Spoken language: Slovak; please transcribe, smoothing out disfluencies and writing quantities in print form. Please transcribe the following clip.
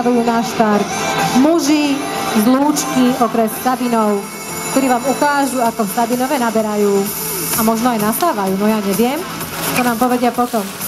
pripravujú na štart muži z Lúčky, okres Sabinov, ktorí vám ukážu, ako v Sabinove naberajú a možno aj nasávajú, no ja neviem, to nám povedia potom.